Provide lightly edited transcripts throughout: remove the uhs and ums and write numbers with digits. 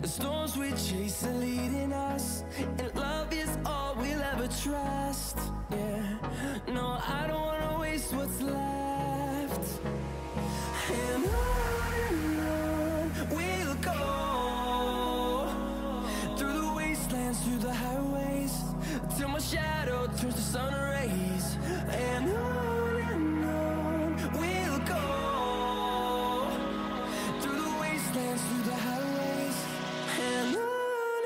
The storms we chase are leading us, and love is all we'll ever trust. Yeah, no, I don't wanna waste what's left. And on we'll go, through the wastelands, through the highways, till my shadow turns to sun rays. And on we'll go, through the wastelands, through the highways, and on we'll go.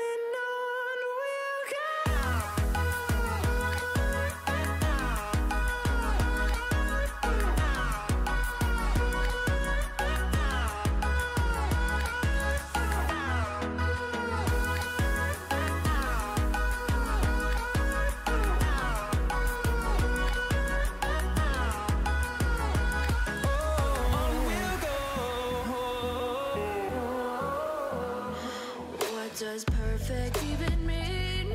What does perfect even mean?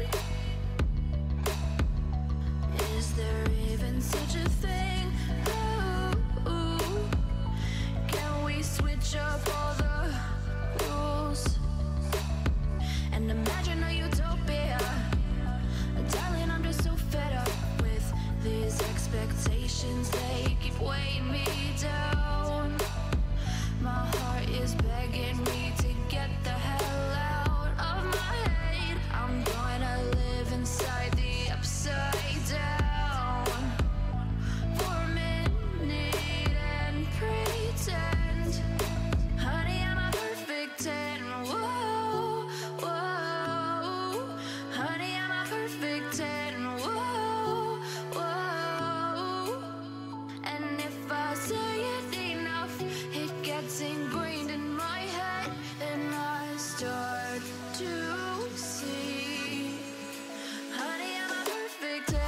Is there even such a thing? Ooh, can we switch up all the rules and imagine a utopia? Darling, I'm just so fed up with these expectations. They keep weighing me down. My heart is begging me to get the hell out of my head. I'm gonna live inside the upside down for a minute and pretend, honey, I'm a perfect 10. Whoa, whoa, honey, I'm a perfect 10. Whoa, whoa, and if I say it enough, it gets ingrained in my head, and I start to see, honey, I'm a perfect 10.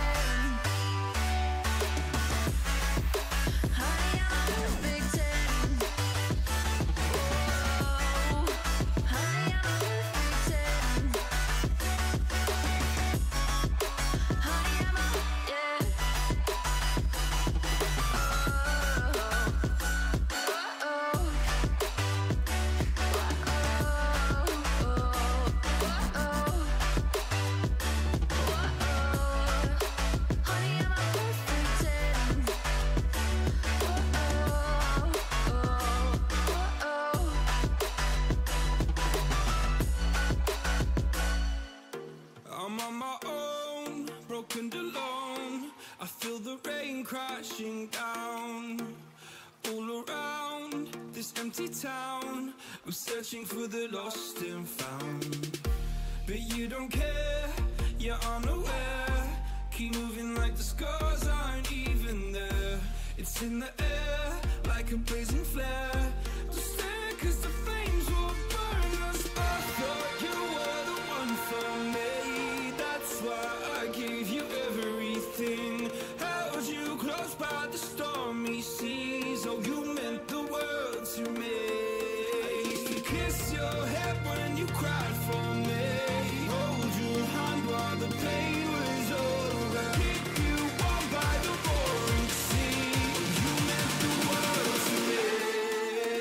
Honey, I'm a perfect 10. Whoa, honey, I'm a perfect 10. Honey, I'm a, yeah. I'm on my own, broken and alone. I feel the rain crashing down all around this empty town. I'm searching for the lost and found, but you don't care, you're unaware. Keep moving like the scars aren't even there. It's in the air like a blazing flare. Just stare, 'cause the flames will burn us. I thought you were the one for me, that's why I gave you everything. Held you close by the stormy seas. Oh, you meant the world to me. I used to kiss your head when you cried for me, hold your hand while the pain was over, keep you warm by the roaring sea. You meant the world to me.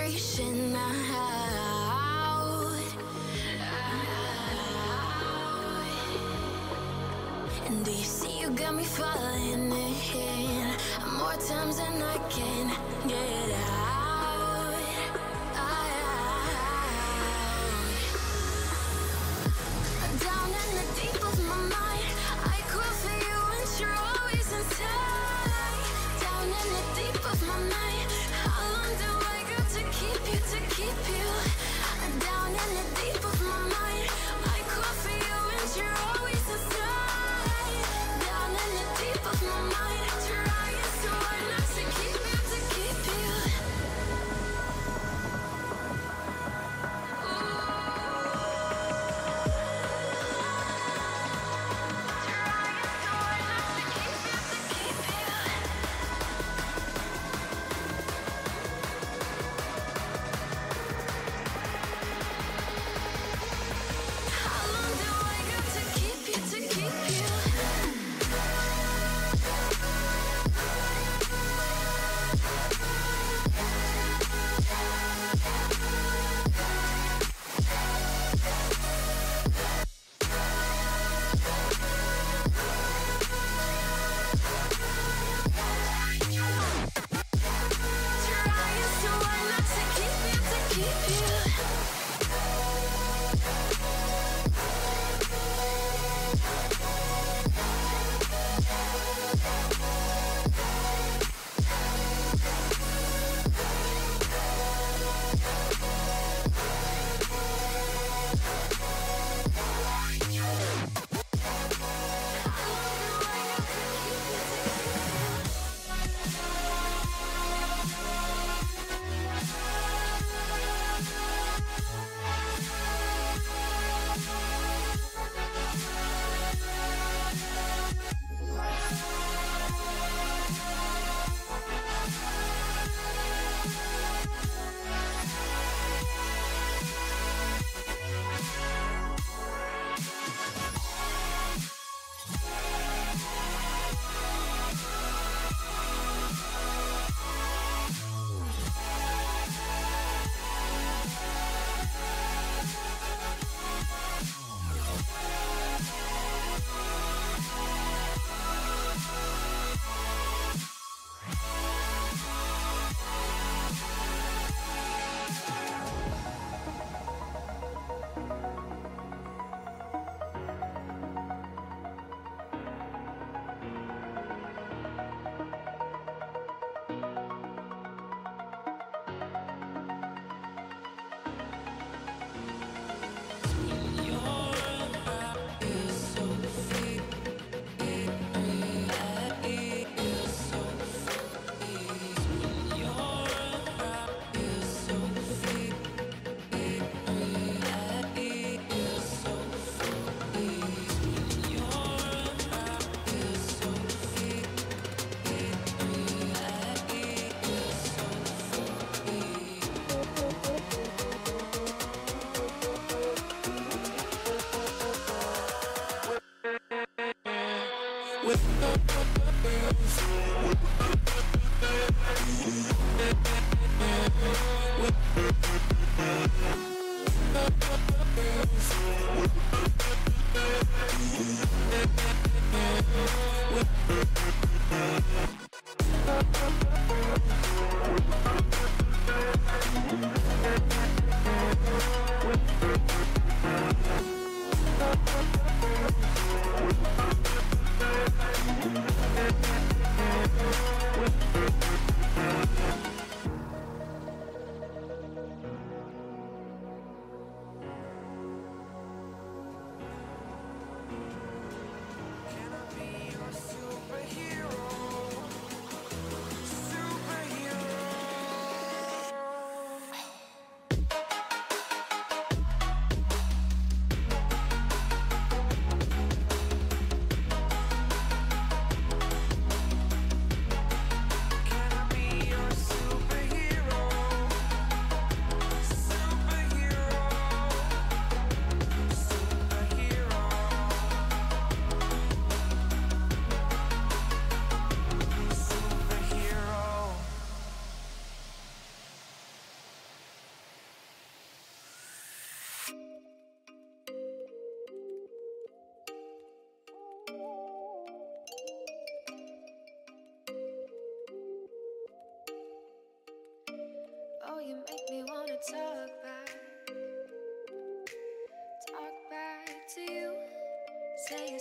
desperation out. And do you see you got me falling in more times than I can get out. Down in the deep of my mind, I crawl for you and you're always inside. Down in the deep of my mind, how long do I got to keep you, to keep you? Down in the deep of my mind, I crawl for you and you're always inside. Down in the deep of my mind, trying so hard not to keep you, to keep you. How long do I got to keep you, to keep you? Trying so hard not to keep you, to keep you.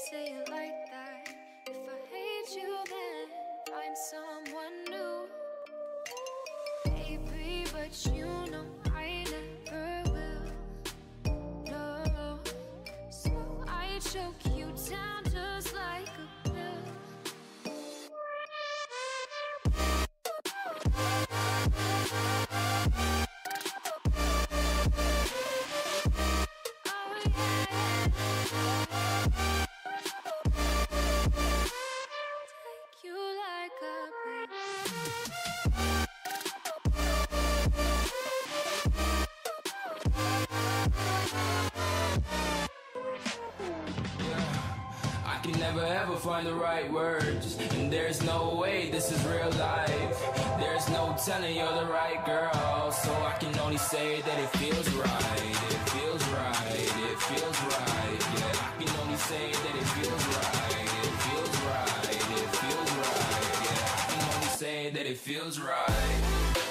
say it like that. If I hate you, then find someone new. Baby, but you know I never will. No, so I choke you down just like a pill. Never ever find the right words, and there's no way this is real life. There's no telling you're the right girl, so I can only say that it feels right. It feels right, it feels right. Yeah, I can only say that it feels right. It feels right, it feels right. Yeah, I can only say that it feels right.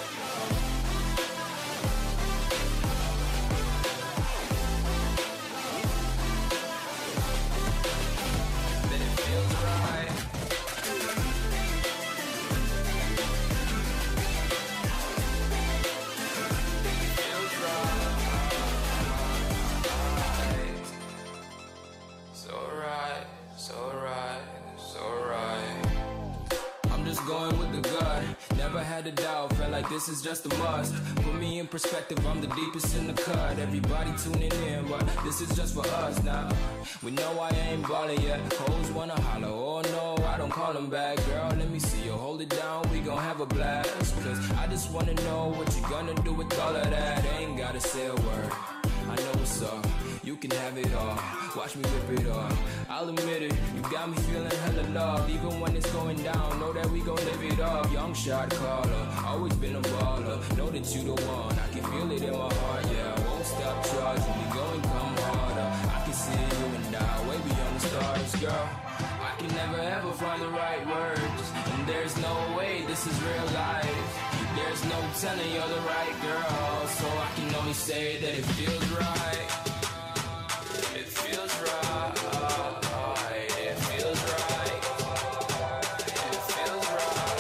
Going with the gut, never had a doubt, felt like this is just a must. Put me in perspective, I'm the deepest in the cut. Everybody tuning in, but this is just for us now. We know I ain't ballin' yet, hoes wanna holler, oh no, I don't call them back. Girl, let me see you hold it down, we gon' have a blast. Cause I just wanna know what you gonna do with all of that. Ain't gotta say a word, I know what's up. You can have it all, watch me rip it off. I'll admit it, you got me feeling hella love. Even when it's going down, know that we gon' live it up. Young shot caller, always been a baller. Know that you the one, I can feel it in my heart. Yeah, I won't stop charging, we going come harder. I can see you and I, way beyond the stars, girl. I can never ever find the right words, and there's no way this is real life. There's no telling you're the right girl, so I can only say that it feels right. It feels right, it feels right, it feels right.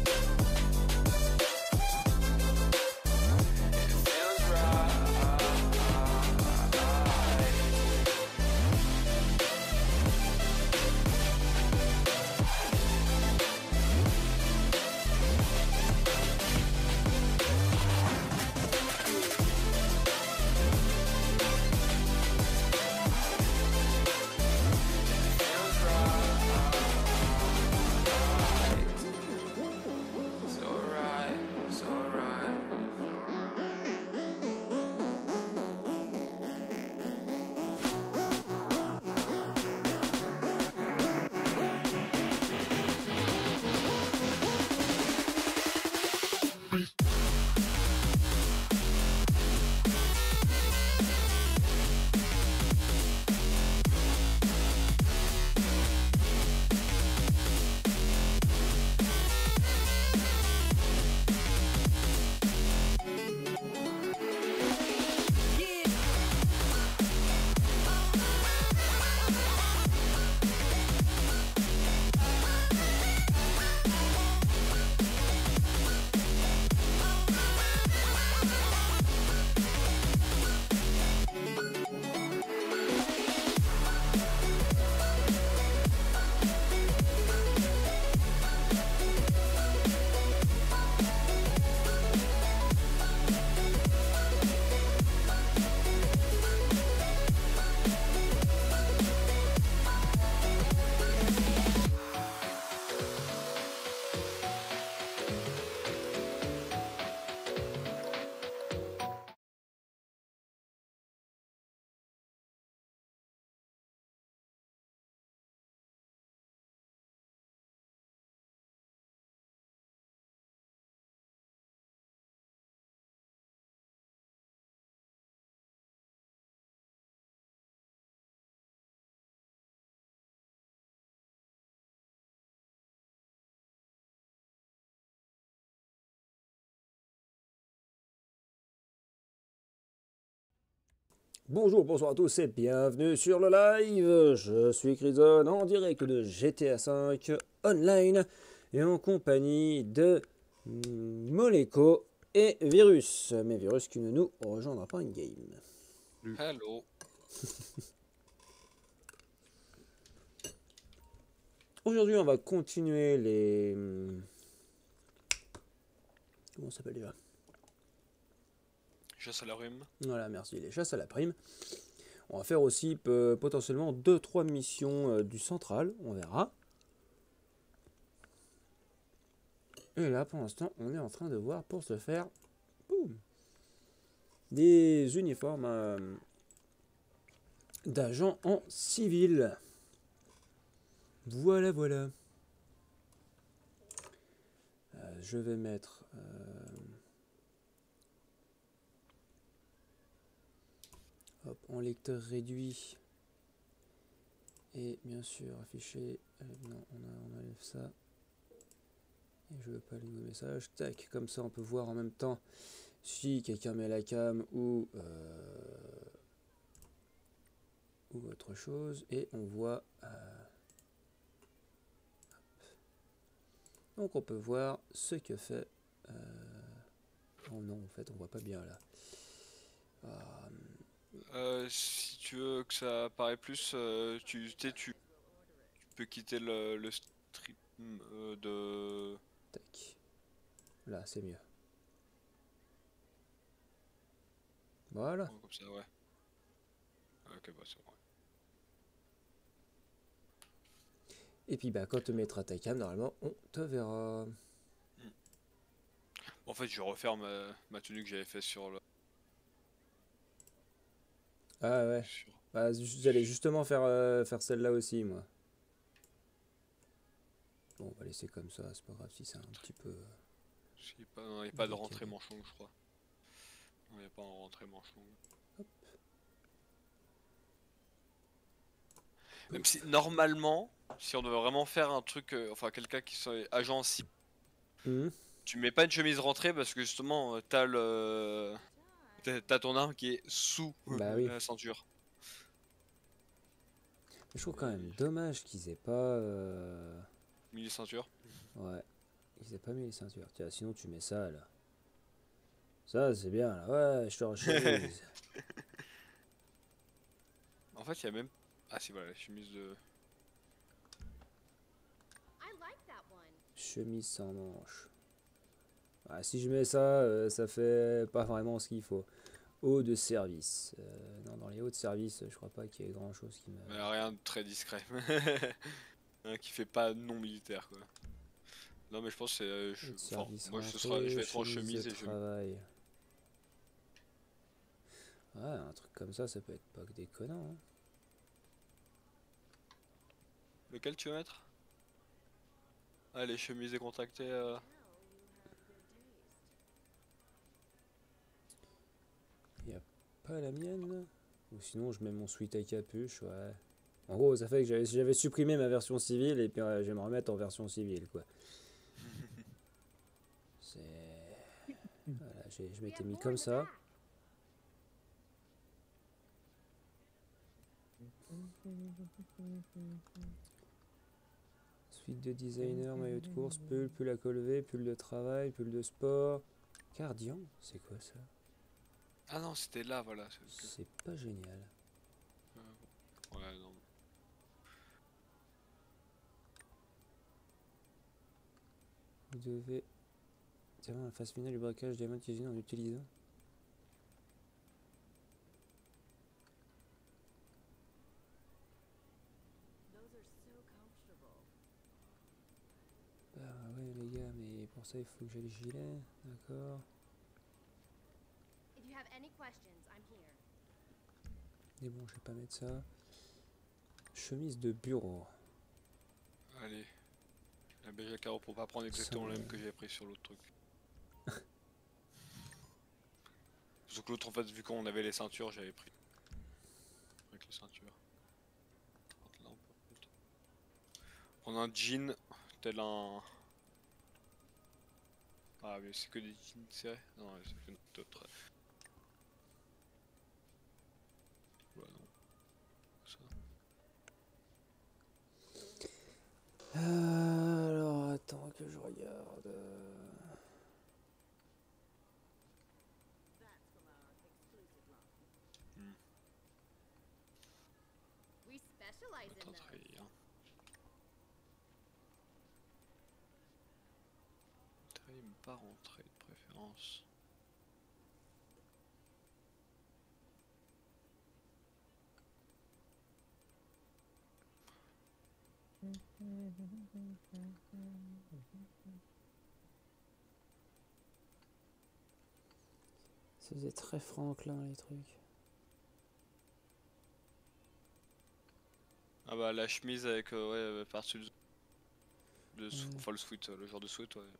It feels right. Bonjour, bonsoir à tous et bienvenue sur le live. Je suis Crizon en direct de GTA V Online et en compagnie de Moleko et Virus. Mais Virus qui ne nous rejoindra pas in game. Hello. Aujourd'hui, on va continuer les. Comment ça s'appelle déjà? Chasse à la rhume. Voilà, merci. Les chasses à la prime. On va faire aussi potentiellement 2-3 missions du central. On verra. Et là, pour l'instant, on est en train de voir pour se faire boum, des uniformes d'agents en civil. Voilà, voilà. Je vais mettre... hop, en lecteur réduit. Et bien sûr, afficher... non, on enlève ça. Et je veux pas les nouveaux messages. Tac, comme ça on peut voir en même temps si quelqu'un met la cam ou autre chose. Et on voit... donc on peut voir ce que fait... oh non, en fait on voit pas bien là. Si tu veux que ça apparaît plus, tu peux quitter le stream de... Tac. Là, c'est mieux. Voilà. Ouais, comme ça, ouais. Ok, bah c'est bon. Et puis bah quand tu mettras ta cam, normalement, on te verra. En fait, je vais refaire ma tenue que j'avais fait sur le... Ah ouais. sur- Bah, j'allais justement faire celle-là aussi, moi. Bon, on va laisser comme ça, c'est pas grave si c'est un petit peu... Il n'y a pas de Ok. rentrée manche longue, je crois. Non, il n'y a pas de rentrée manche longue. Même si, normalement, si on devait vraiment faire un truc... enfin, quelqu'un qui soit agent cible, Mhm. tu mets pas une chemise rentrée parce que justement, t'as ton arme qui est sous Bah oui. la ceinture. Je trouve quand même dommage qu'ils aient pas... Milieu ceinture. Ouais, ils aient pas mis les ceintures. Tiens, sinon tu mets ça, là. Ça, c'est bien, là. Ouais, je te chemise. En fait, il y a même... Ah si, voilà, la chemise de... Chemise sans manche. Ah, si je mets ça, ça fait pas vraiment ce qu'il faut. Haut de service. Non, dans les hauts de service, je crois pas qu'il y ait grand chose qui me... Mais rien de très discret. Hein, qui fait pas non militaire, quoi. Non, mais je pense que c'est... Haut de service moi, rentrée, je vais être en chemise chemise de et je... travail. Ouais, un truc comme ça peut être pas que déconnant. Hein. Lequel tu veux mettre? Ah, les chemises décontractées... Pas la mienne. Ou sinon, je mets mon sweat à capuche, ouais. En gros, ça fait que j'avais supprimé ma version civile et puis je vais me remettre en version civile, quoi. C'est... Voilà, je m'étais mis comme ça. Suite de designer, maillot de course, pull à col V, pull de travail, pull de sport. Cardian, c'est quoi ça? Ah non, c'était là, voilà. C'est pas génial. Ouais, non. Vous devez... C'est vraiment la phase finale du braquage des modes cuisine en utilisant. Bah ouais les gars, mais pour ça il faut que j'ai le gilet, d'accord. Mais bon, je vais pas mettre ça. Chemise de bureau. Allez. La BG Caro pour pas prendre exactement le même que j'ai pris sur l'autre truc. Sauf que l'autre, en fait, vu qu'on avait les ceintures, j'avais pris. Avec les ceintures. Là, on a un jean, tel un... Ah mais c'est que des jeans serrés. Non, c'est que d'autres. Alors, attends que je regarde. We specialize in Attends, those. très bien. Time pas rentré de préférence. Ça faisait très Franklin les trucs. Ah bah la chemise avec ouais par-dessus Ouais. enfin le sweat, le genre de sweat ouais.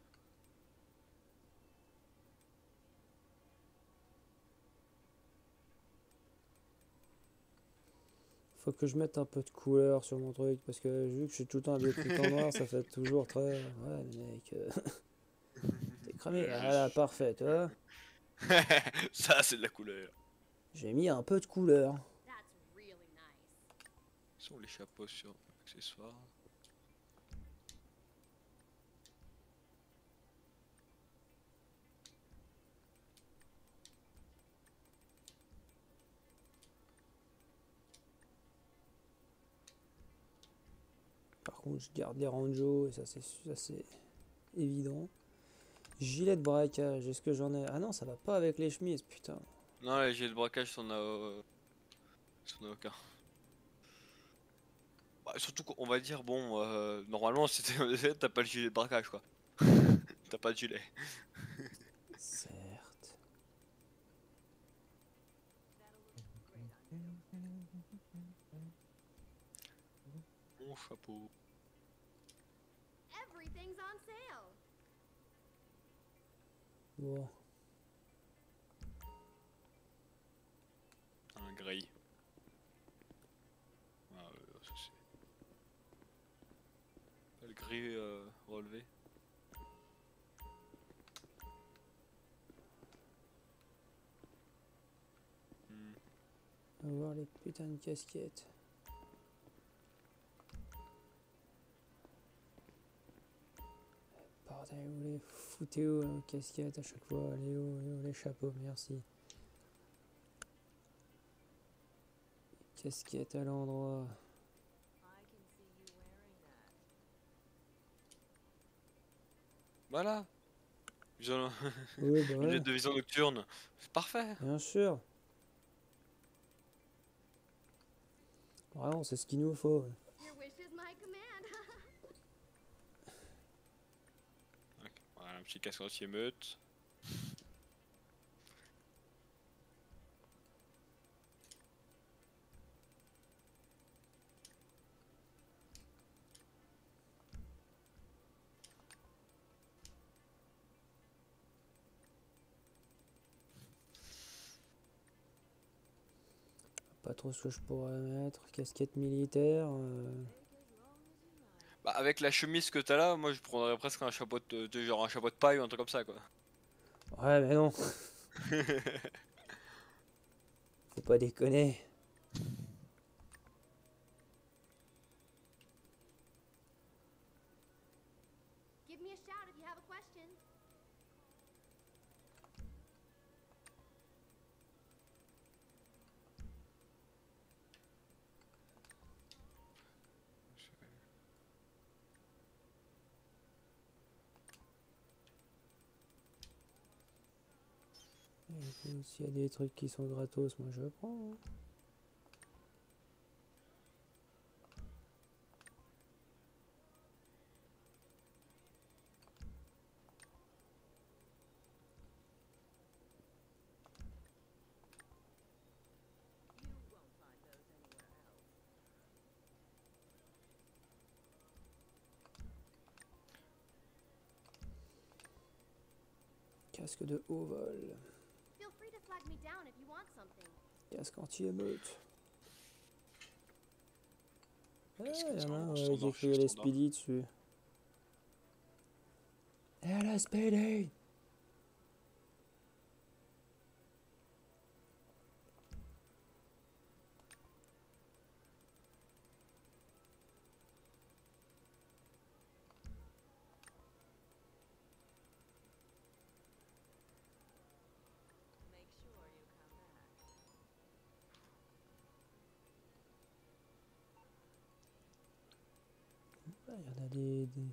Faut que je mette un peu de couleur sur mon truc parce que vu que je suis tout le temps habillé tout en noir, ça fait toujours très. Ouais, mec, t'es cramé. Je Ah là, parfait, tu vois. Ça c'est de la couleur. J'ai mis un peu de couleur. That's really nice. Ils sont les chapeaux sur accessoires. Par contre, je garde les ranjos et ça c'est évident. Gilet de braquage, est-ce que j'en ai? Ah non, ça va pas avec les chemises, putain. Non les gilets de braquage c'en a aucun. Bah, surtout qu'on va dire bon normalement si t'es t'as pas le gilet de braquage quoi. T'as pas de gilet. Certes. Mon chapeau. Everything's on sale. Bon. Un gris. Ah, ça c'est. Pas le gris relevé. Hmm. On va voir les putains de casquettes. Bordel, vous les foutez où les casquettes à chaque fois? Allez où les chapeaux, merci. Casquette à l'endroit. Voilà. Vision... Oui, bah ouais, lunettes de vision nocturne. C'est parfait. bien sûr. Vraiment, c'est ce qu'il nous faut. Your wish is my command. Ok, voilà, un petit casque anti-émeute. Pas trop ce que je pourrais mettre. Casquette militaire. Bah, avec la chemise que t'as là, moi je prendrais presque un chapeau genre un chapeau de paille ou un truc comme ça quoi. Ouais, mais non. Faut pas déconner. Give me a shout if you have a question. Écoute, s'il y a des trucs qui sont gratos, moi je prends. Hein. Casque de haut vol. Feel free to flag me down if you want something. Casque anti-émeute. Ah, Casque il y en a un standard, avec écrit standard. LSPD dessus. LSPD! il y en a des...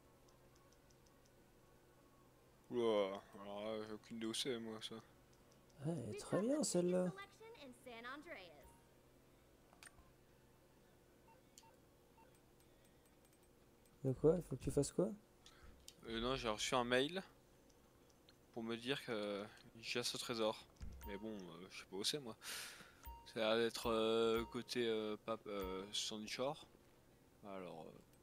Oula, alors là, j'ai aucune DOC moi ça. Ouais, elle est We've très got bien the celle-là. biggest selection in San Andreas. De quoi? Il faut que tu fasses quoi? Non, j'ai reçu un mail pour me dire que j'ai ce trésor. Mais bon, je sais pas où c'est moi. Ça a l'air d'être côté Sandy Shore. Alors,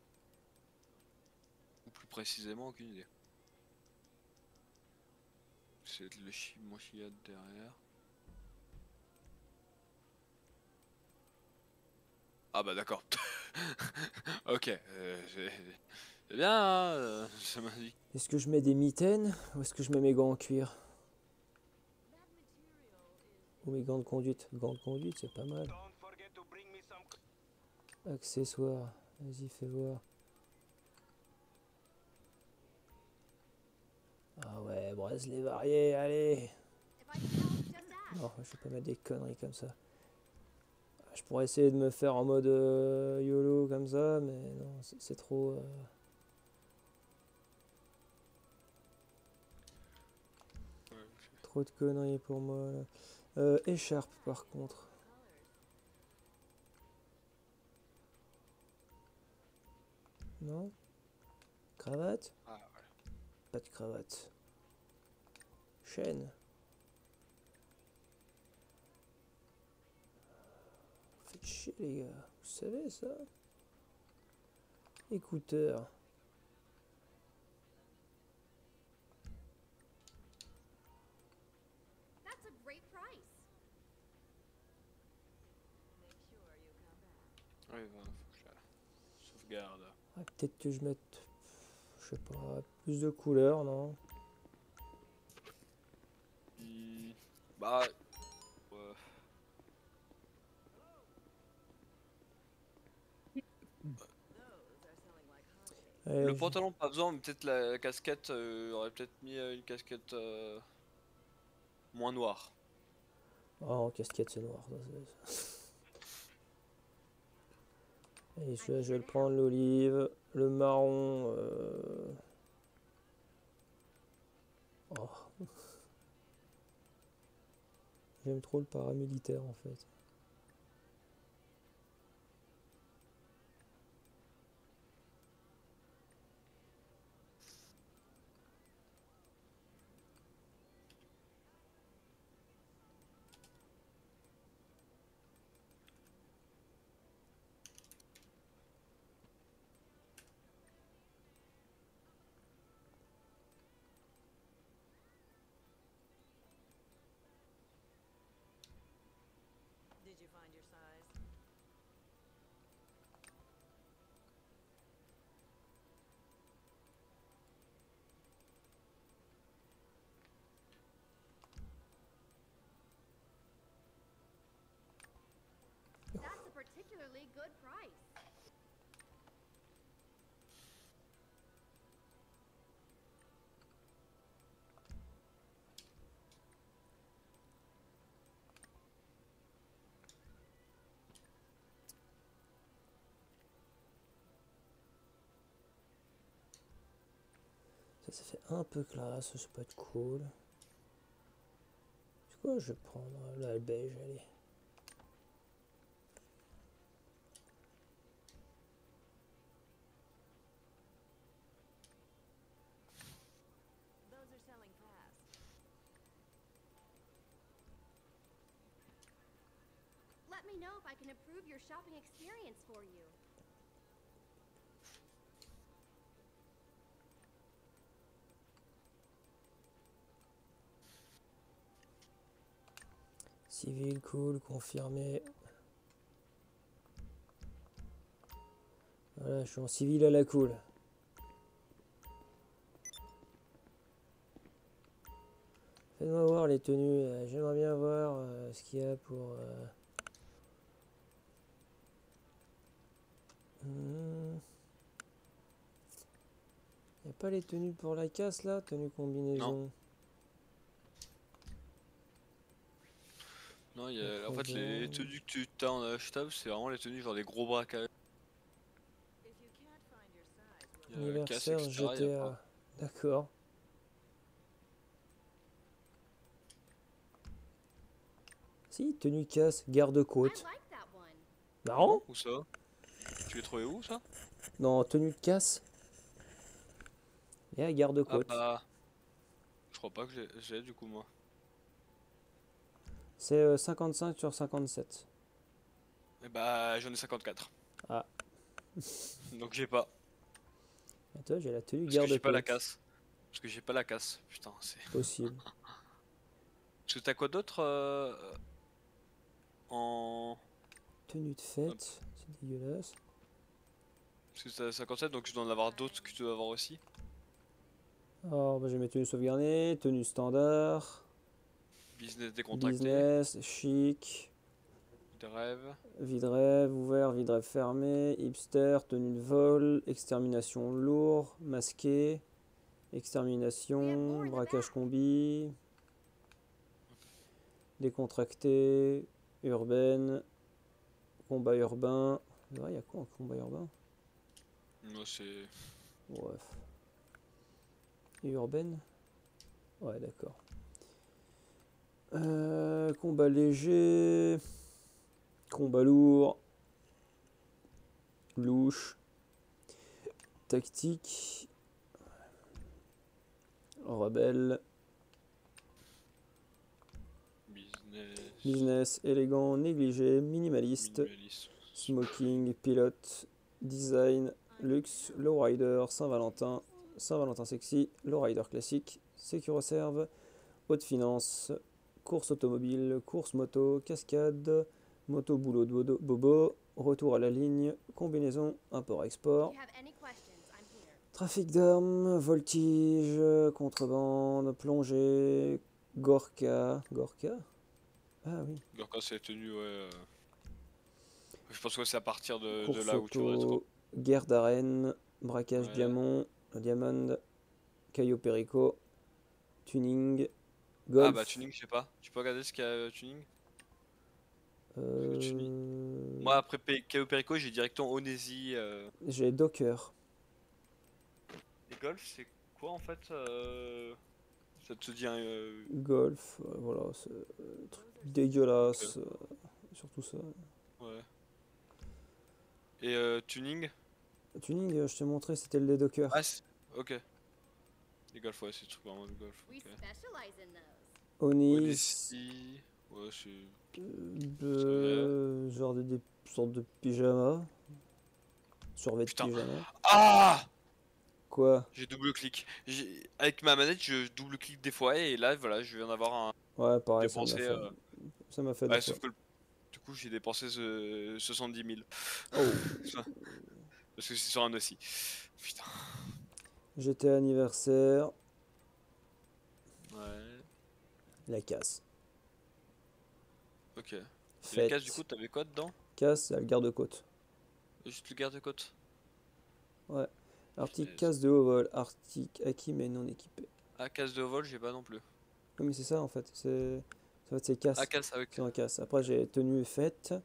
ou plus précisément, aucune idée. C'est le mon Chiad derrière. Ah bah d'accord. Ok, c'est bien, hein, ça m'indique. Est-ce que je mets des mitaines ou est-ce que je mets mes gants en cuir? Ou mes gants de conduite? Gants de conduite, c'est pas mal. Accessoires, vas-y, fais voir. Ah ouais, bracelet varié, allez. If I need help, just ask. Non, je vais pas mettre des conneries comme ça. Je pourrais essayer de me faire en mode YOLO comme ça, mais non, c'est trop... trop de conneries pour moi là. Écharpe par contre. Non? Cravate? Ah, ouais. Pas de cravate. Chaîne. Faites chier les gars. Vous savez ça? Écouteurs. That's a great price. Ouais, faut que je la sauvegarde. Ah, peut-être que je mette, je sais pas, plus de couleurs, non? Bah, Allez, le pantalon pas besoin, mais peut-être la casquette, aurait peut-être mis une casquette moins noire. Oh, en casquette c'est noir. Allez, je vais le prendre, l'olive, le marron. Oh. J'aime trop le paramilitaire en fait. Did you find your size? That's a particularly good price. Ça fait un peu classe, ça peut être cool. C'est quoi, je vais prendre la beige, allez. Those are selling fast. Let me know if I can improve your shopping experience for you. Civil, cool, confirmé. Voilà, je suis en civil à la cool. Faites-moi voir les tenues, j'aimerais bien voir ce qu'il y a pour... Y a pas les tenues pour la casse là, tenue combinaison. Non, en fait, les tenues que tu as en achetable, c'est vraiment les tenues genre des gros braquages. If you can't find your Casse, Anniversaire etc. y a GTA. pas. D'accord. Si, tenue casse, I garde-côte. like that one. Non? Où ça? Tu l'as trouvé où ça? Non, tenue de casse. Et à Ah garde-côte. bah. Je crois pas que j'ai du coup moi. C'est 55 sur 57. Et bah j'en ai 54. Ah. Donc j'ai pas. Et toi, j'ai la tenue Parce que j'ai pas la garde-côte. casse. Parce que j'ai pas la casse. Putain, c'est. Possible. Parce que t'as quoi d'autre en. Tenue de fête. C'est dégueulasse. Parce que t'as 57, donc je dois en avoir d'autres que tu dois avoir aussi. Alors, bah, je vais mettre tenue sauvegardée, tenue standard, Business décontracté. business, chic, De rêve. vide-rêve, ouvert, vide-rêve fermé, hipster, tenue de vol, extermination lourd, masqué, extermination, braquage combi, décontracté, urbaine, combat urbain. Il y a quoi en combat urbain? Moi c'est. Bref. Et urbaine? Ouais, d'accord. Combat léger, combat lourd, louche, tactique, rebelle, Business. business, élégant, négligé, minimaliste, Minimaliste. smoking, pilote, design, luxe, lowrider, Saint-Valentin, Saint-Valentin sexy, lowrider classique, sécureserve, haute finance, course automobile, course moto, cascade, moto boulot de bobo, retour à la ligne, combinaison, If import-export, you have any questions, I'm here. trafic d'armes, voltige, contrebande, plongée, Gorka. Gorka? Ah oui. Donc là c'est tenu, ouais. Je pense que c'est à partir de Course là où tu restes. auto, guerre d'arène, braquage Ouais. diamond, Caio Perico, tuning, Ah golf. bah tuning, je sais pas. Tu peux regarder ce qu'il y a tuning? euh, Moi après KO Perico j'ai directement Onesi. J'ai Docker. Et golf c'est quoi en fait ça te dit un. Golf, voilà, c'est truc dégueulasse, surtout ça. Ouais. Et tuning? Tuning, je t'ai montré, c'était le des Docker. Ah ok. Les golf, ouais, c'est truc vraiment de golf. We Ok. specialize in those. Onis, Onesi. Ouais, c'est. genre des sortes de pyjamas. Survêt de Putain. pyjama. Ah! Quoi? J'ai double-clic. Avec ma manette, je double-clique des fois et là, voilà, je viens d'avoir un Ouais, pareil, ça m'a dépensé. fait. Ça m'a fait Ouais, deux fois. sauf que du coup, j'ai dépensé 70 000. Oh, Parce que c'est sur un aussi. Putain. j'étais anniversaire, Ouais. la casse. Ok. Et la Fête. case, du coup, t'avais quoi dedans? Casse, c'est le garde-côte. Juste le garde-côte. Ouais. Arctique, Punaise. casse de haut vol. Arctique, acquis mais non équipé. Ah, casse de vol, j'ai pas non plus. Oui, mais c'est ça en fait. C'est casse. Ah, casse avec. C'est en casse. Après, j'ai tenue fête.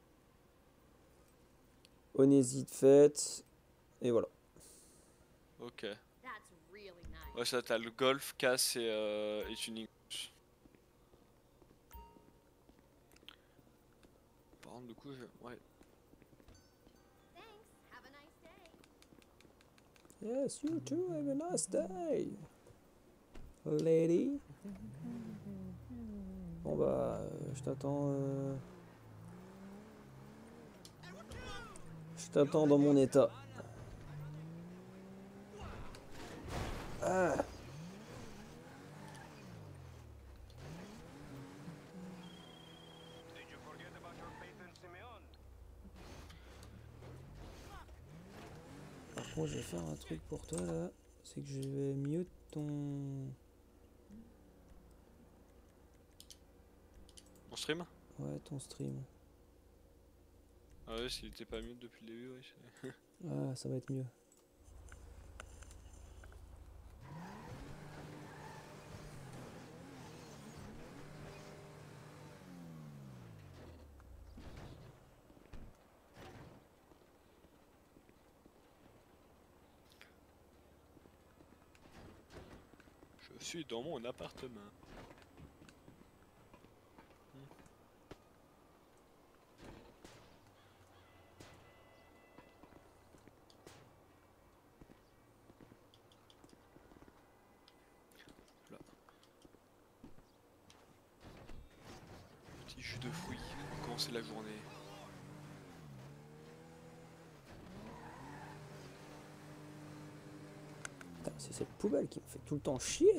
Onésie de fête. Et voilà. Ok. That's really nice. Ouais, ça, t'as le golf, casse et tuning. Par contre, du coup, ouais. Thanks. Have a nice day. Yes, you too. Have a nice day. Lady. Bon bah, je t'attends. Je t'attends dans mon état. Ah. Par contre, je vais faire un truc pour toi là. C'est que je vais mute ton. On stream? Ouais, ton stream. Ah ouais, s'il était pas mute depuis le début, ouais. Ah, ça va être mieux. Je suis dans mon appartement. Là. Petit jus de fruits pour commencer la journée. Putain, c'est cette poubelle qui me fait tout le temps chier.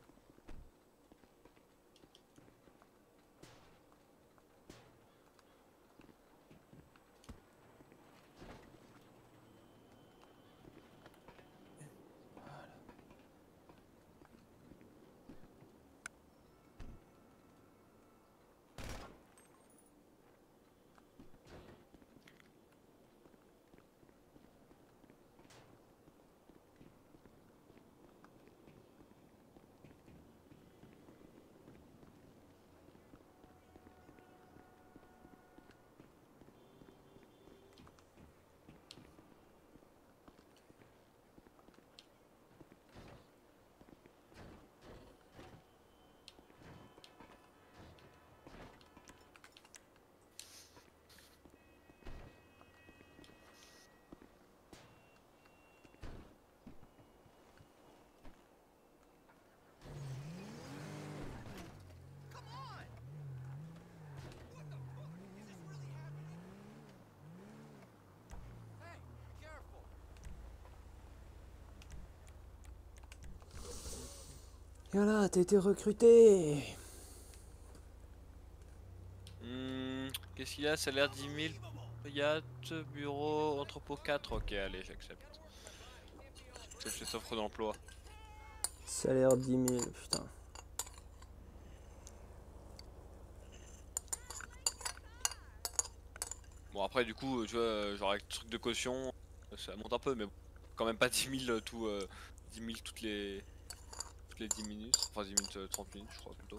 Et voilà, t'as été recruté. Qu'est-ce qu'il y a? Salaire 10 000. Yacht, bureau, entrepôt 4. Ok, allez, j'accepte. J'accepte cette offre d'emploi. Salaire 10 000, putain. Bon, après, du coup, tu vois, genre avec le truc de caution, ça monte un peu, mais bon, quand même pas 10 000, 10 000 toutes les 10 minutes. Enfin, 10 minutes, 30 minutes, je crois plutôt.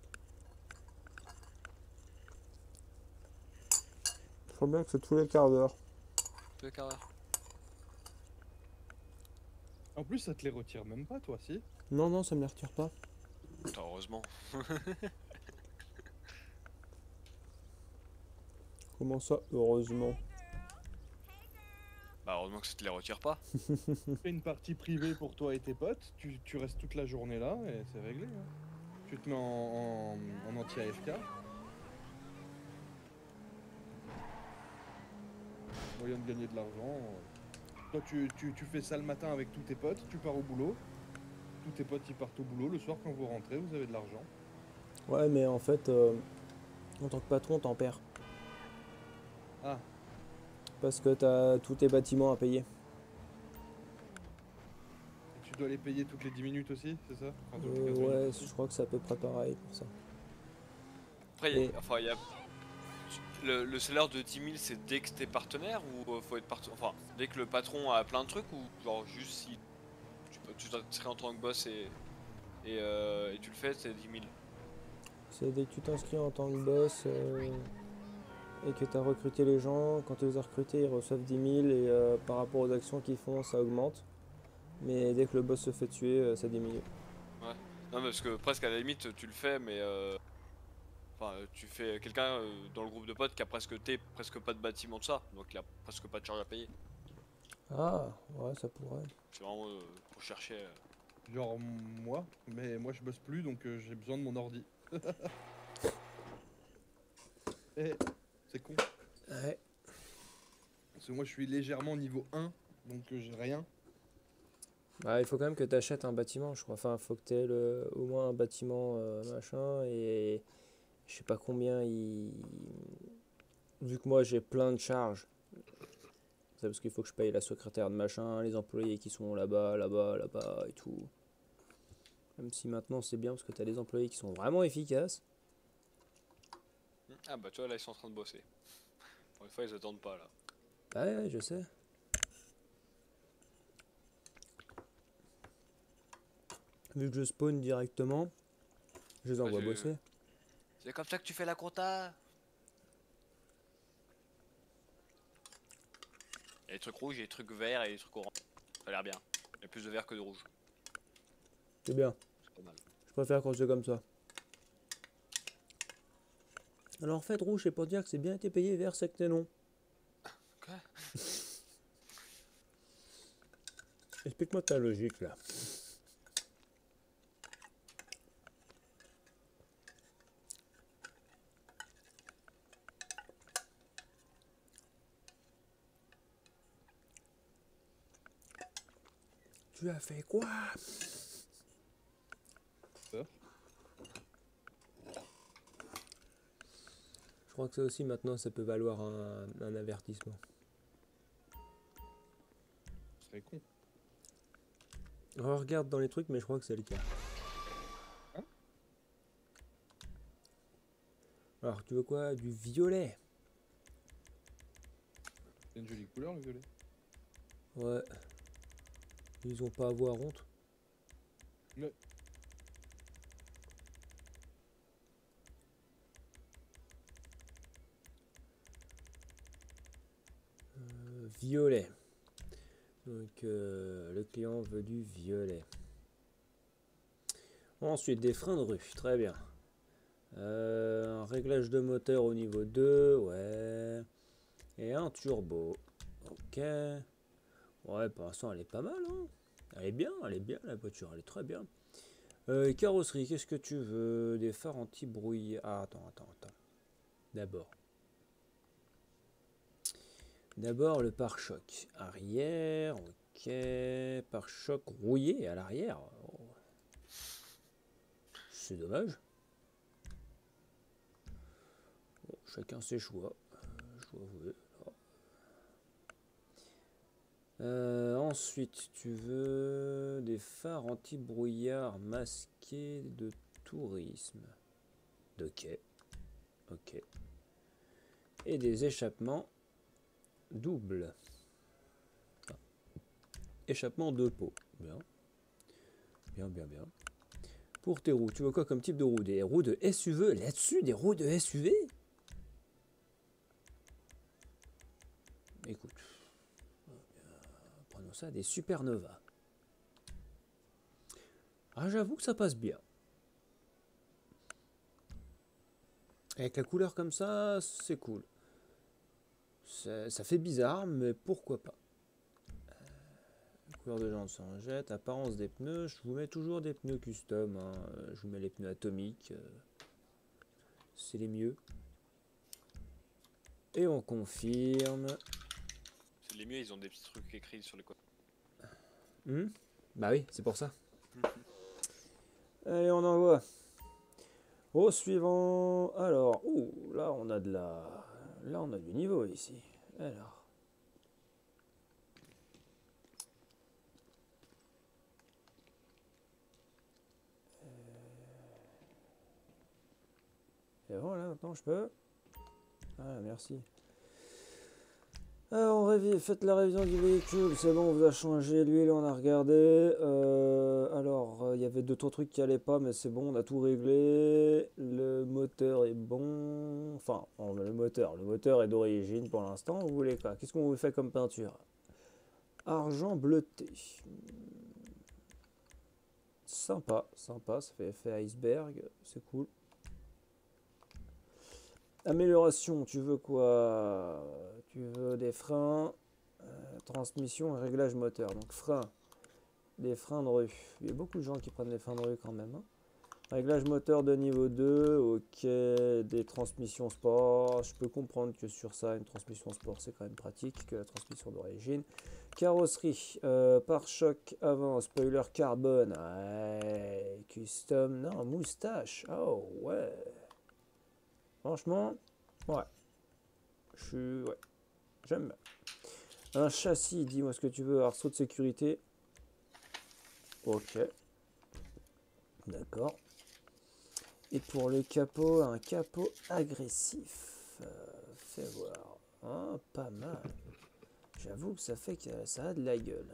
Je crois bien que c'est tous les quarts d'heure. Tous les quarts d'heure. En plus, ça te les retire même pas, toi, si? Non, non, ça me les retire pas. Putain, heureusement. Comment ça, heureusement? Bah, heureusement que ça te les retire pas. Tu fais une partie privée pour toi et tes potes, tu restes toute la journée là et c'est réglé. Hein. Tu te mets en anti-AFK. Moyen de gagner de l'argent. Toi, tu fais ça le matin avec tous tes potes, tu pars au boulot. Tous tes potes ils partent au boulot. Le soir, quand vous rentrez, vous avez de l'argent. Ouais, mais en fait, en tant que patron, t'en perds. Ah, Parce que t'as tous tes bâtiments à payer. et tu dois les payer toutes les 10 minutes aussi, c'est ça? Enfin, toutes les 15 minutes Ouais, aussi. je crois que c'est à peu près pareil pour ça. Après, Et- enfin, il y a. Le salaire de 10 000, c'est dès que t'es partenaire ou faut être partenaire. Enfin, dès que le patron a plein de trucs ou genre juste si tu t'inscris en tant que boss et tu le fais, c'est 10 000. C'est dès que tu t'inscris en tant que boss et que tu as recruté les gens, quand tu les as recrutés, ils reçoivent 10 000 et par rapport aux actions qu'ils font, ça augmente. Mais dès que le boss se fait tuer, ça diminue. Non, mais parce que presque à la limite, tu le fais, mais. Enfin, tu fais quelqu'un dans le groupe de potes qui a presque pas de bâtiment de ça, donc il a presque pas de charge à payer. Ah, ouais, ça pourrait. C'est vraiment pour chercher. Genre moi, mais moi je bosse plus donc j'ai besoin de mon ordi. Eh, c'est con. Ouais. Parce que moi je suis légèrement niveau 1, donc j'ai rien. Bah, il faut quand même que tu achètes un bâtiment, je crois. Enfin, il faut que tu aies au moins un bâtiment machin et je sais pas combien il. Vu que moi j'ai plein de charges, c'est parce qu'il faut que je paye la secrétaire de machin, les employés qui sont là-bas, là-bas, là-bas et tout. Même si maintenant c'est bien parce que tu as des employés qui sont vraiment efficaces. Ah bah tu vois là ils sont en train de bosser. Pour une fois ils attendent pas là. Ouais, je sais. Vu que je spawn directement, je les envoie je- bosser. C'est comme ça que tu fais la compta. Il y a des trucs rouges, il y a des trucs verts et des trucs orange. Ça a l'air bien. Il y a plus de vert que de rouge. C'est bien. pas mal. Je préfère quand c'est comme ça. Alors en fait, rouge, c'est pour dire que c'est bien été payé, vert, c'est que t'es non. Quoi? Explique-moi ta logique là. Tu as fait quoi? Peur. Je crois que ça aussi maintenant ça peut valoir un avertissement. Ce serait con. On regarde dans les trucs mais je crois que c'est le cas. Hein? Alors tu veux quoi? Du violet? C'est une jolie couleur le violet. Ouais. Ils ont pas à avoir honte. Ouais. Violet. Donc le client veut du violet. Ensuite des freins de rue, très bien. Un réglage de moteur au niveau 2, ouais. Et un turbo. Ok. Ouais, pour l'instant elle est pas mal, hein. Elle est bien la voiture, elle est très bien. Carrosserie, qu'est-ce que tu veux? Des phares anti-brouillard. Ah, attends. D'abord le pare-choc arrière, ok. Pare-choc rouillé à l'arrière. Oh. C'est dommage. Bon, chacun ses choix. Je dois avouer. Ensuite, tu veux des phares anti-brouillard masqués de tourisme. De quai. Ok. Et des échappements doubles. Ah. Échappement de peau. Bien. Bien. Pour tes roues, tu veux quoi comme type de roue? Des roues de SUV? Là-dessus, des roues de SUV? Écoute. Prenons ça, des Supernova. Ah, j'avoue que ça passe bien. Avec la couleur comme ça, c'est cool. Ça fait bizarre, mais pourquoi pas. Couleur de jantes sans jette, apparence des pneus, je vous mets toujours des pneus custom. Hein. Je vous mets les pneus atomiques. C'est les mieux. Et on confirme. C'est les mieux, ils ont des petits trucs écrits sur les côtés. Bah oui, c'est pour ça. Allez, on envoie. Au suivant. Alors, là on a là on a du niveau ici. Alors. Et voilà, maintenant je peux. Ah, merci. Alors, faites la révision du véhicule, c'est bon, on vous a changé l'huile, on a regardé. Alors, il y avait 2-3 trucs qui allaient pas, mais c'est bon, on a tout réglé. Le moteur est bon. Enfin, le moteur est d'origine pour l'instant. Vous voulez quoi? Qu'est-ce qu'on vous fait comme peinture? Argent bleuté. Sympa, ça fait effet iceberg, c'est cool. Amélioration, tu veux quoi? Tu veux des freins, transmission et réglage moteur. Donc freins, des freins de rue. Il y a beaucoup de gens qui prennent des freins de rue quand même. Hein. Réglage moteur de niveau 2, ok. Des transmissions sport. Je peux comprendre que sur ça, une transmission sport, c'est quand même pratique que la transmission d'origine. Carrosserie, pare-choc avant, spoiler carbone. Ouais, custom, non, moustache. Oh, ouais. Franchement, ouais. Ouais. J'aime bien. Un châssis, dis-moi ce que tu veux. Arceau de sécurité. Ok. D'accord. Et pour le capot, un capot agressif. Fais voir. Ah, pas mal. J'avoue que ça fait que ça a de la gueule.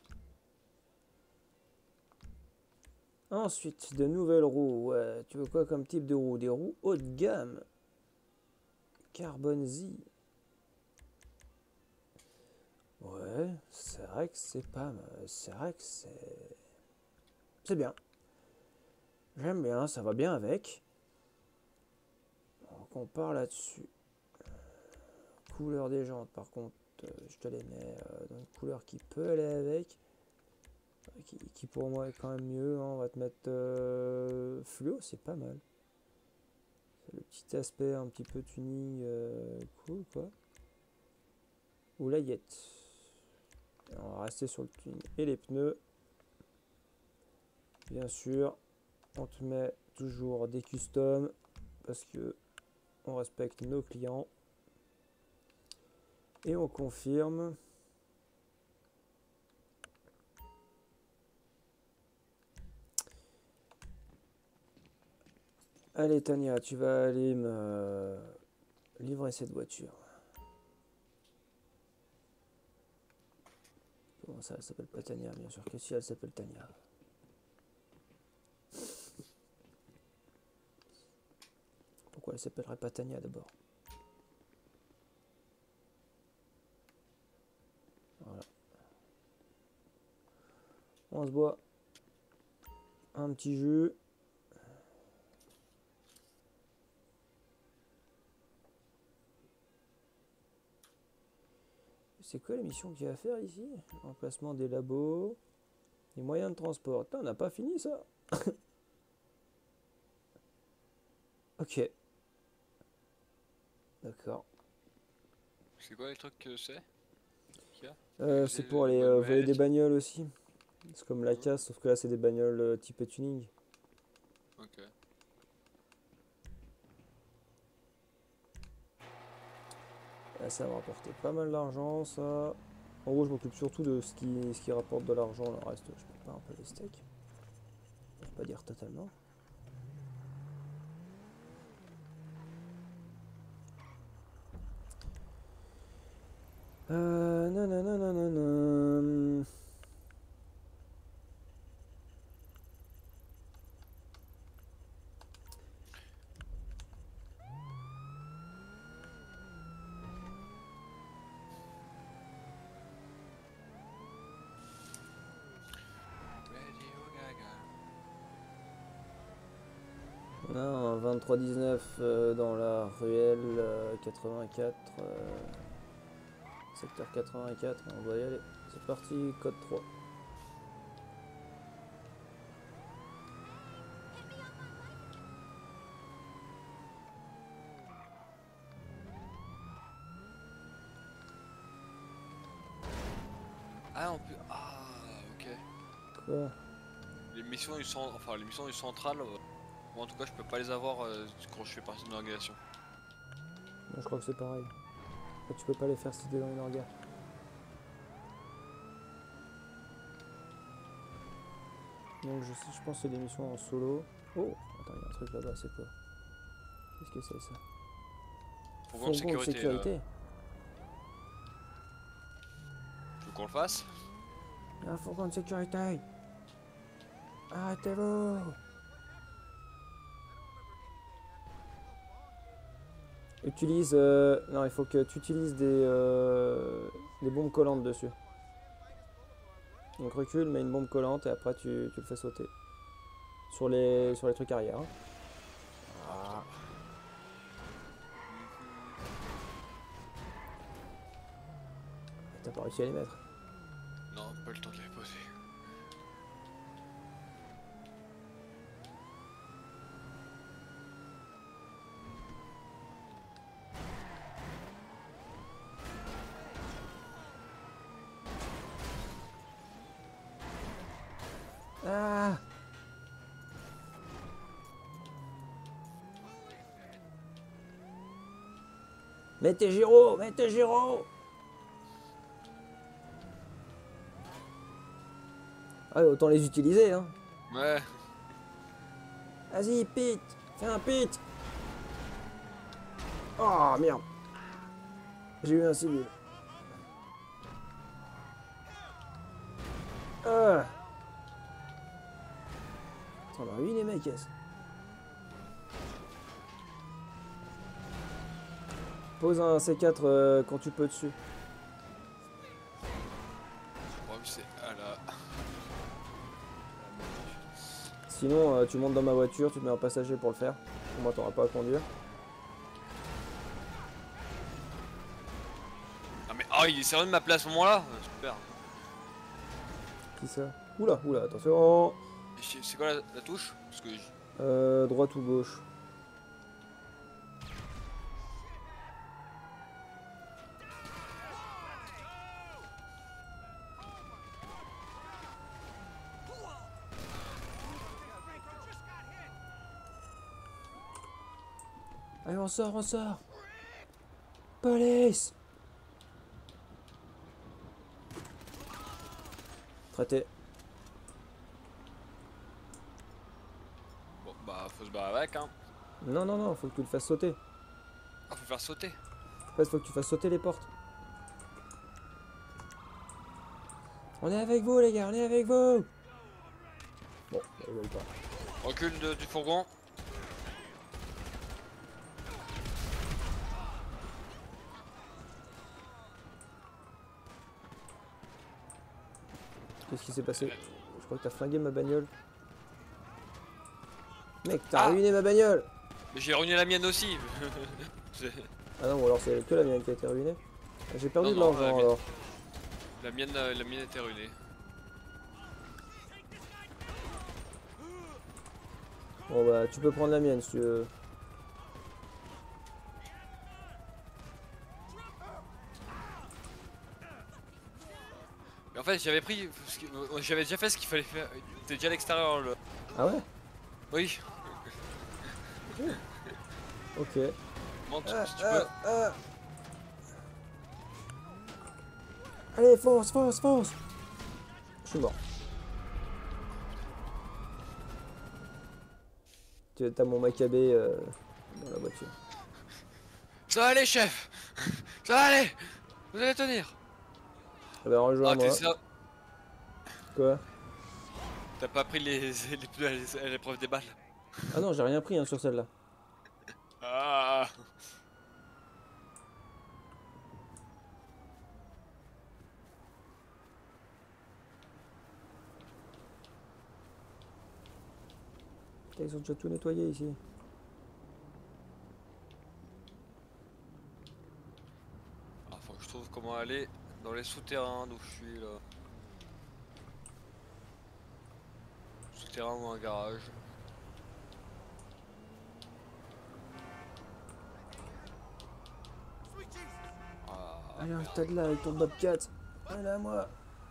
Ensuite, de nouvelles roues. Ouais, tu veux quoi comme type de roue? Des roues haut de gamme. Carbon Z. Ouais, c'est vrai que c'est pas mal. C'est vrai que c'est bien. J'aime bien, ça va bien avec. Donc on part là-dessus. Couleur des jantes, par contre, je te les mets dans une couleur qui peut aller avec. Qui pour moi est quand même mieux. Hein. On va te mettre fluo, c'est pas mal. C'est le petit aspect un petit peu tuning cool quoi. Ou layette. Et on va rester sur le tuning et les pneus. Bien sûr, on te met toujours des customs parce que on respecte nos clients. Et on confirme. Allez Tania, tu vas aller me livrer cette voiture. Comment ça, elle s'appelle pas Tania? Bien sûr que si, elle s'appelle Tania. Pourquoi elle s'appellerait pas Tania d'abord? Voilà. On se boit un petit jus. C'est quoi la mission qu'il y a à faire ici? Emplacement des labos, les moyens de transport. Attends, on n'a pas fini ça. Ok. D'accord. C'est quoi les trucs que c'est qu'il y a? C'est pour aller Ouais, voler des bagnoles aussi. C'est comme la casse, sauf que là c'est des bagnoles type tuning. Ok. Là, ça va rapporter pas mal d'argent, ça. En gros, je m'occupe surtout de ce qui rapporte de l'argent. Le reste, je prépare un peu les steaks. Je vais pas dire totalement. Nananananana. On a un 2319 dans la ruelle 84, secteur 84, on doit y aller. C'est parti, code 3. Ah, on peut. Ah, ok. Quoi? Les missions du central, moi en tout cas, je peux pas les avoir quand je fais partie d'une organisation. Moi, je crois que c'est pareil. Mais tu peux pas les faire si t'es dans une orga. Donc je pense que c'est des missions en solo. Oh, attends, il y a un truc là-bas, c'est quoi? Qu'est-ce que c'est ça? Fourgon de sécurité. sécurité. Tu veux qu'on le fasse? Il y a un fourgon de sécurité. Arrêtez-vous. Utilise... Non, il faut que tu utilises des bombes collantes dessus. Donc recule, mets une bombe collante et après tu le fais sauter. Sur les trucs arrière. Hein. Ah. T'as pas réussi à les mettre? Non, pas le temps de les poser. Ah. Mets tes gyros, mets tes gyros. Ah, autant les utiliser, hein. Ouais. Vas-y, pit. Fais un pit. Oh, merde. J'ai eu un civil. On a ruiné mes caisses. Pose un C4 quand tu peux dessus. Le problème c'est à la. Sinon, tu montes dans ma voiture, tu te mets en passager pour le faire. Au moins, t'auras pas à conduire. Ah mais oh il est sérieux de m'appeler à ce moment là? Super. Qui ça? Oula, oula, attention. C'est quoi la touche? Parce que Droite ou gauche? Allez, on sort, on sort. Police. Traité. bon bah faut se barrer avec hein. Non, non, non, faut que tu le fasses sauter. Ah faut faire sauter. En fait, faut que tu fasses sauter les portes. On est avec vous, les gars, on est avec vous. Bon, ils veulent pas. Recule du fourgon. Qu'est-ce qui s'est passé? Je crois que t'as flingué ma bagnole. Mec, t'as ruiné ma bagnole. Mais j'ai ruiné la mienne aussi. Ah non, ou alors c'est que la mienne qui a été ruinée. J'ai perdu Non, de non, l'argent alors. la mienne était ruinée. Bon bah, tu peux prendre la mienne si tu veux. Mais en fait j'avais pris, j'avais déjà fait ce qu'il fallait faire. T'es déjà à l'extérieur le. Ah ouais? Oui. Ok. Monte si tu peux. Allez, fonce, fonce, fonce. Je suis mort. T'as mon macabé dans la voiture. Ça va aller chef. Ça va aller. Vous allez tenir. Ah bah Ah rejoins-moi. t'es ça. Quoi? T'as pas pris les pneus à l'épreuve des balles. Ah non, j'ai rien pris hein, sur celle-là. Ah. Putain, ils ont déjà tout nettoyé ici. Ah, faut que je trouve comment aller dans les souterrains d'où je suis là. Souterrain ou un garage. Ah, Allez, un merde. tas de là avec ton Bobcat. Allez à moi.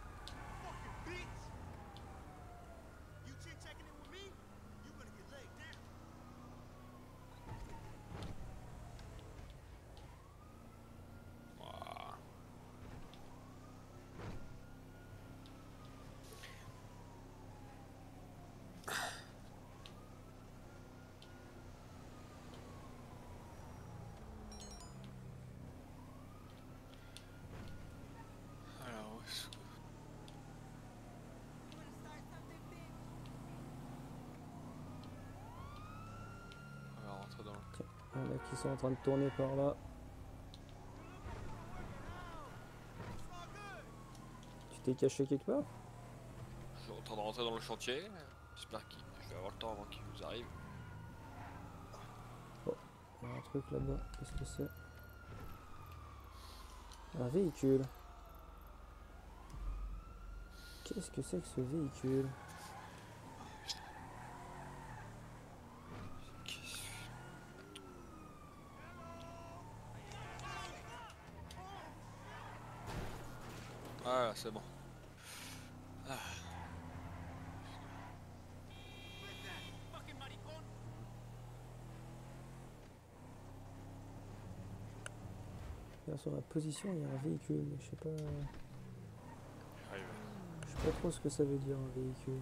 Ah. Alors, où est-ce que... On va rentrer dans le... Il y en a qui sont en train de tourner par là. Tu t'es caché quelque part? Je suis en train de rentrer dans le chantier. J'espère que je vais avoir le temps avant qu'il nous arrive. Il y a un truc là-bas. Qu'est-ce que c'est? Un véhicule. Qu'est-ce que c'est que ce véhicule? Voilà, c'est bon. Regarde sur ma position, il y a un véhicule. Mais je sais pas. J'arrive. Je sais pas trop ce que ça veut dire un véhicule.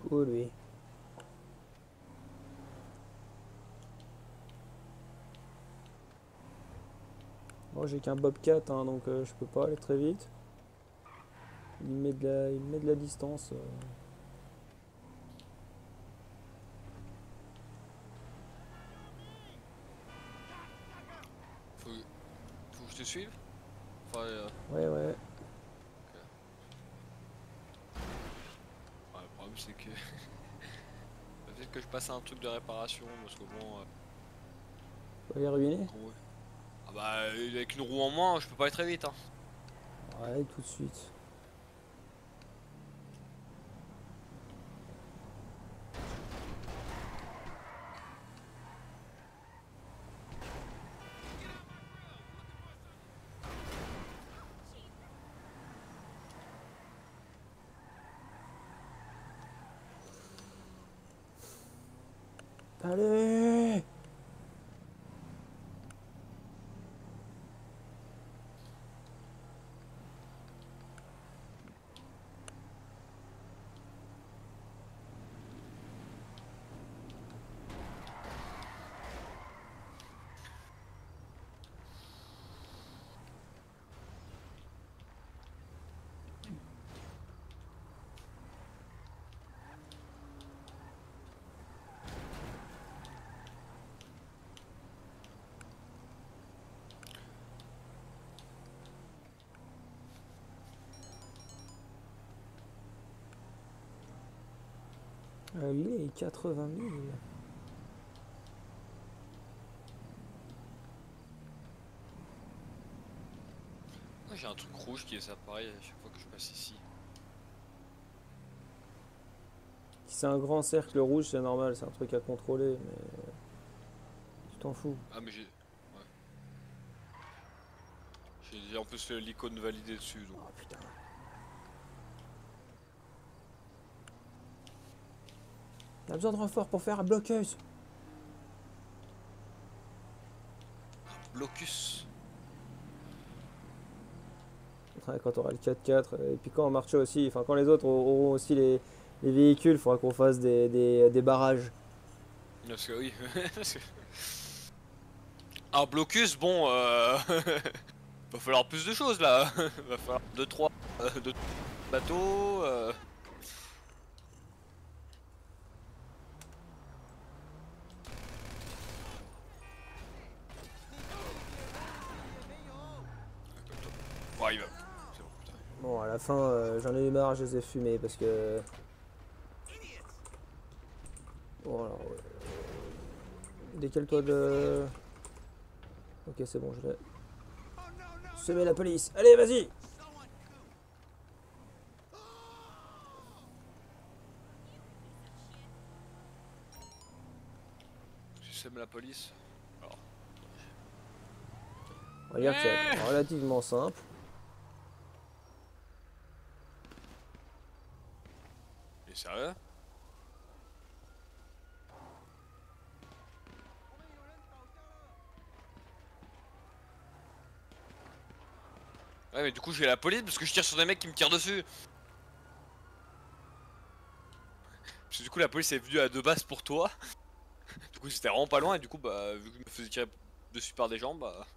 fou lui. Moi j'ai qu'un Bobcat hein, donc je peux pas aller très vite. Il met de la distance. Faut que je te suive. Enfin, Ouais ouais. le problème c'est que peut-être que je passe à un truc de réparation parce que bon. Pas les ruiner. Ouais. Ah bah avec une roue en moins, je peux pas aller très vite. Hein. Ouais tout de suite. Allez! Allez, 80 000. Moi j'ai un truc rouge qui s'apparaît à chaque fois que je passe ici. Si c'est un grand cercle rouge, c'est normal, c'est un truc à contrôler, mais tu t'en fous. Ah mais j'ai... Ouais. J'ai en plus l'icône validée dessus donc. Oh putain. On a besoin de renfort pour faire un blocus. Blocus. Ouais, quand on aura le 4x4, et puis quand on marchera aussi, enfin quand les autres auront aussi les véhicules, il faudra qu'on fasse des barrages. Parce que oui. Parce que... Un blocus, bon, va falloir plus de choses là. Va falloir 2-3 bateaux. Ouais, il va. C'est bon, putain. Bon, à la fin, j'en ai eu marre, je les ai fumés parce que. Bon, alors. Décale-toi de. Ok, c'est bon, je l'ai. Semer la police. Allez, vas-y! Tu sèmes la police. Alors. Regarde, c'est relativement simple. Et sérieux? Ouais mais du coup je vais à la police parce que je tire sur des mecs qui me tirent dessus. Parce que du coup la police est venue à deux bases pour toi. Du coup c'était vraiment pas loin et du coup bah vu que je me faisais tirer dessus par des gens bah...